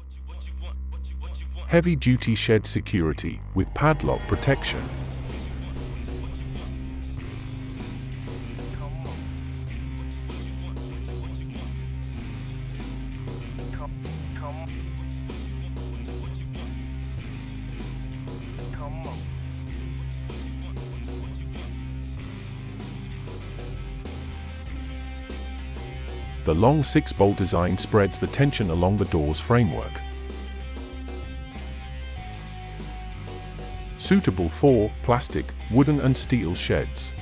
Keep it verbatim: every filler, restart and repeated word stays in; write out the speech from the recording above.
Heavy-duty shed security with padlock protection. The long six-bolt design spreads the tension along the door's framework. Suitable for plastic, wooden and steel sheds.